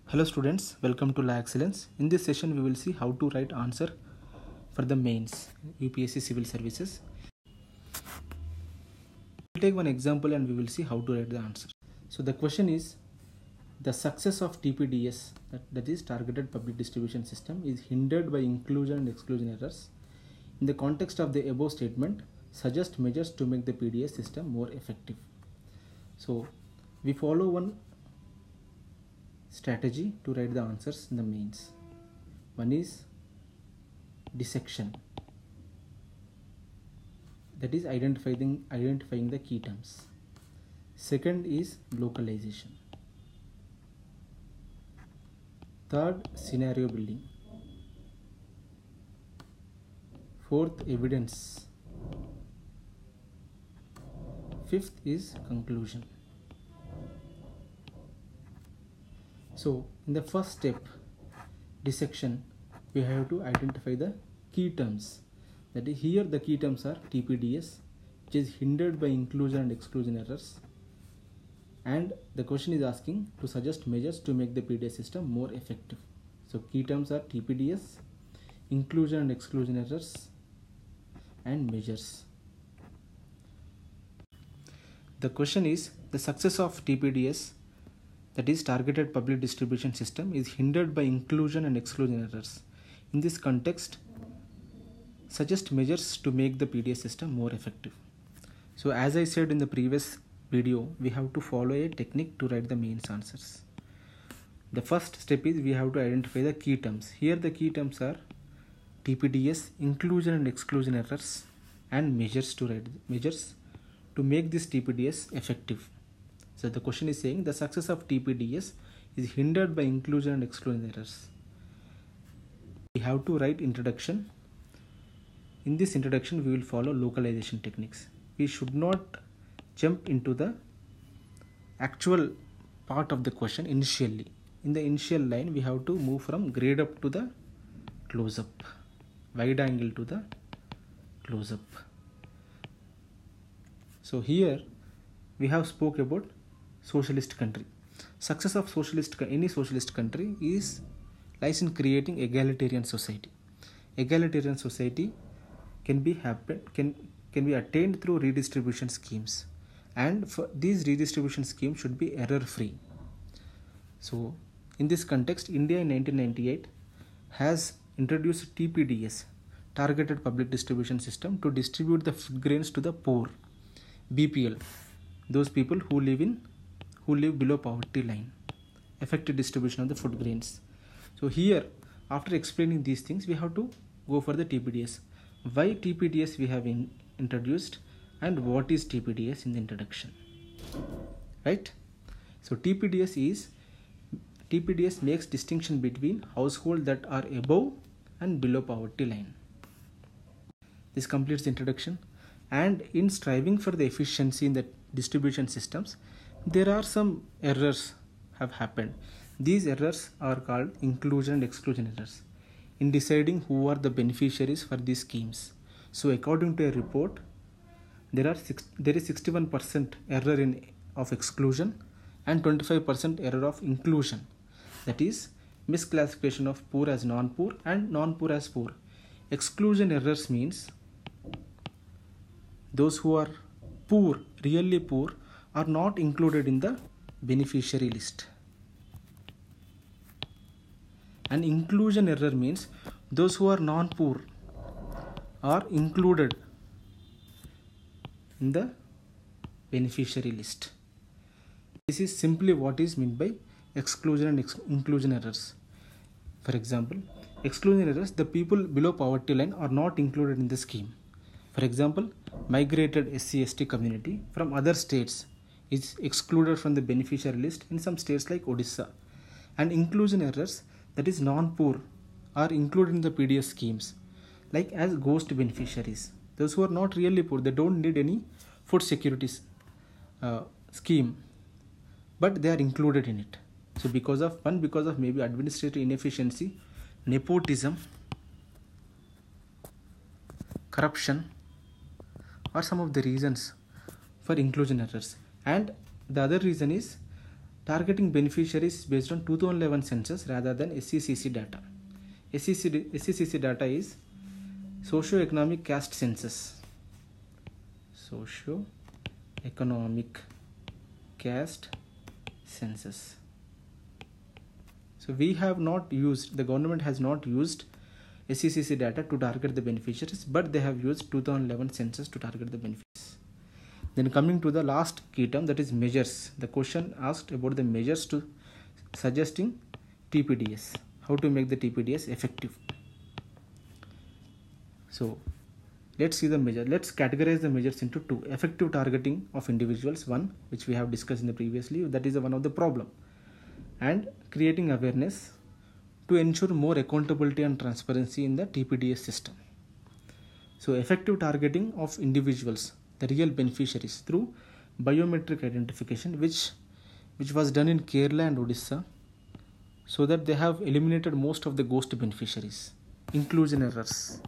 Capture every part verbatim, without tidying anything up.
Hello students, welcome to La Excellence. In this session we will see how to write answer for the mains U P S C Civil Services. We'll take one example and we will see how to write the answer. So the question is, the success of T P D S, that, that is Targeted Public Distribution System, is hindered by inclusion and exclusion errors. In the context of the above statement, suggest measures to make the P D S system more effective. So we follow one strategy to write the answers in the mains. One is dissection, that is identifying identifying the key terms. Second is localization. Third, scenario building. Fourth, evidence. Fifth is conclusion. So in the first step, dissection, we have to identify the key terms. That is, here the key terms are T P D S, which is hindered by inclusion and exclusion errors. And the question is asking to suggest measures to make the P D S system more effective. So key terms are T P D S, inclusion and exclusion errors, and measures. The question is, the success of T P D S, that is Targeted Public Distribution System, is hindered by inclusion and exclusion errors. In this context, suggest measures to make the P D S system more effective. So as I said in the previous video, we have to follow a technique to write the mains answers. The first step is we have to identify the key terms. Here the key terms are T P D S, inclusion and exclusion errors, and measures to write measures to make this T P D S effective. So the question is saying the success of T P D S is hindered by inclusion and exclusion errors. We have to write introduction. In this introduction, we will follow localization techniques. We should not jump into the actual part of the question initially. In the initial line, we have to move from grade up to the close up, wide angle to the close up. So here we have spoke about socialist country. Success of socialist any socialist country is lies in creating egalitarian society. Egalitarian society can be happen can can be attained through redistribution schemes, and for these redistribution schemes should be error free. So in this context, India in nineteen ninety-eight has introduced T P D S, Targeted Public Distribution System, to distribute the food grains to the poor, B P L, those people who live in who live below poverty line, effective distribution of the food grains. So here, after explaining these things, we have to go for the T P D S. Why T P D S we have in, introduced, and what is T P D S in the introduction, right? So T P D S is T P D S makes distinction between households that are above and below poverty line. This completes the introduction. And in striving for the efficiency in the distribution systems, there are some errors have happened. These errors are called inclusion and exclusion errors in deciding who are the beneficiaries for these schemes. So according to a report, there are six, there is sixty-one percent error in of exclusion and twenty-five percent error of inclusion. That is misclassification of poor as non-poor and non-poor as poor. Exclusion errors means those who are poor, really poor, are not included in the beneficiary list. And inclusion error means those who are non-poor are included in the beneficiary list. This is simply what is meant by exclusion and ex inclusion errors. For example, exclusion errors, the people below poverty line are not included in the scheme. For example, migrated S C S T community from other states is excluded from the beneficiary list in some states like Odisha. And inclusion errors, that is non-poor, are included in the P D S schemes like as ghost beneficiaries. Those who are not really poor, they don't need any food security uh, scheme, but they are included in it. So because of one, because of maybe administrative inefficiency, nepotism, corruption are some of the reasons for inclusion errors. And the other reason is targeting beneficiaries based on two thousand eleven census rather than S E C C data. S E C C data is socio-economic caste census. Socio-economic caste census. So we have not used, the government has not used S E C C data to target the beneficiaries, but they have used two thousand eleven census to target the beneficiaries. Then coming to the last key term, that is measures. The question asked about the measures to suggesting T P D S. How to make the T P D S effective. So let's see the measure. Let's categorize the measures into two. Effective targeting of individuals, one, which we have discussed in the previously, that is one of the problem. And creating awareness to ensure more accountability and transparency in the T P D S system. So effective targeting of individuals, the real beneficiaries, through biometric identification, which which was done in Kerala and Odisha, so that they have eliminated most of the ghost beneficiaries. Inclusion errors.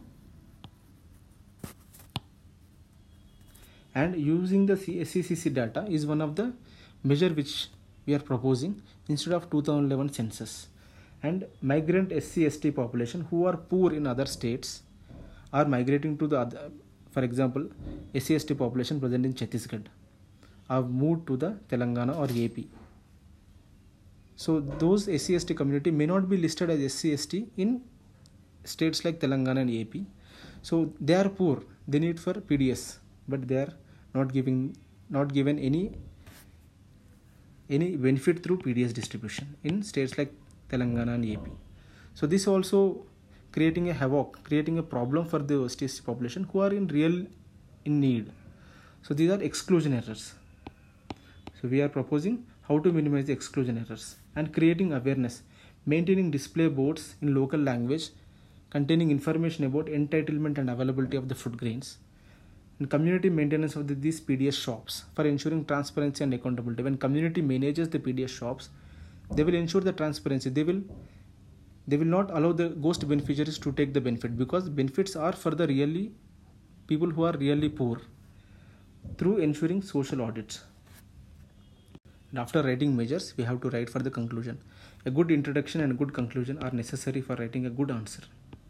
And using the S E C C data is one of the measure which we are proposing instead of two thousand eleven census. And migrant S C S T population who are poor in other states are migrating to the other, for example, S C S T population present in Chhattisgarh have moved to the Telangana or A P. So those S C S T community may not be listed as S C S T in states like Telangana and A P. So they are poor, they need for P D S, but they are not giving not given any any benefit through P D S distribution in states like Telangana and A P. So this also creating a havoc, creating a problem for the S C S T population who are in real in need. So these are exclusion errors. So we are proposing how to minimize the exclusion errors and creating awareness, maintaining display boards in local language containing information about entitlement and availability of the food grains, and community maintenance of the, these P D S shops for ensuring transparency and accountability. When community manages the P D S shops, they will ensure the transparency. They will they will not allow the ghost beneficiaries to take the benefit, because benefits are for the really people who are really poor, through ensuring social audits. And after writing measures, we have to write for the conclusion. A good introduction and a good conclusion are necessary for writing a good answer.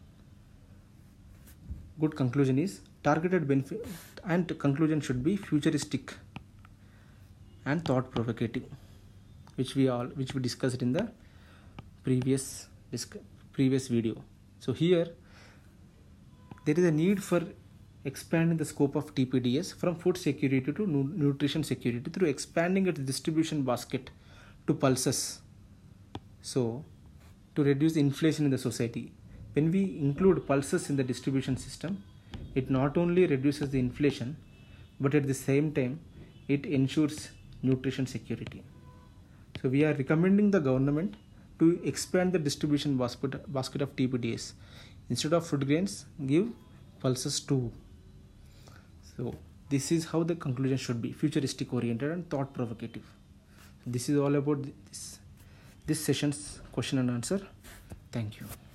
Good conclusion is targeted benefit, and conclusion should be futuristic and thought provocative, which we all which we discussed in the previous previous video. So here there is a need for expanding the scope of T P D S from food security to nu nutrition security through expanding its distribution basket to pulses. So to reduce inflation in the society, when we include pulses in the distribution system, it not only reduces the inflation, but at the same time it ensures nutrition security. So we are recommending the government to expand the distribution basket, basket of T P D S. Instead of food grains, give pulses too. So this is how the conclusion should be: futuristic oriented and thought provocative. This is all about this, this session's question and answer. Thank you.